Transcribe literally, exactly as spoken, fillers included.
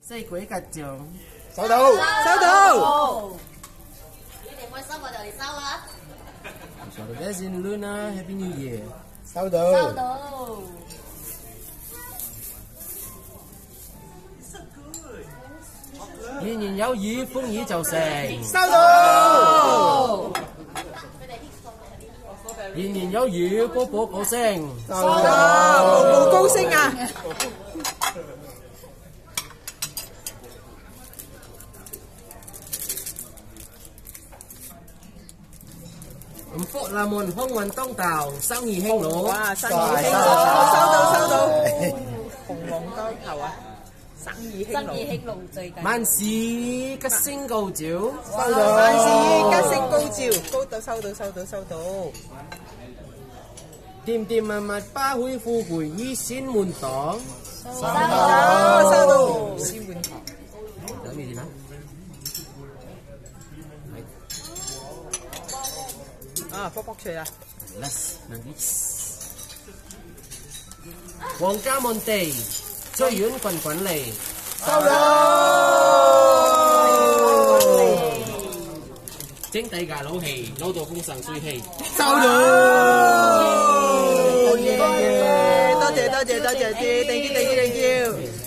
四鬼吉祥， 收到，收到。 你哋開心我就嚟收啦。 收到嘅先亂啦 ，Happy New Year。 收到。 收到。 年年有餘，豐衣就成。 收到。 年年有餘，步步高升。 收到，步步高升啊！ 五福臨門，幸運當道，生意興隆。 哇！生意興隆，收到收到。鴻運當頭啊！生意興隆， 生意興隆最緊。 萬事吉星高照。 收到。萬事吉星高照，高到收到收到收到。 甜甜蜜蜜巴會富貴以先滿堂。 收到收到。先滿堂。 有咩點啊？ 啊，卜卜脆啦 ！Let's nice。皇家滿地，追遠滾滾嚟。 收到。 整地界老氣，攞到風生水氣。 收到。多謝多謝多謝，thank you thank you thank you。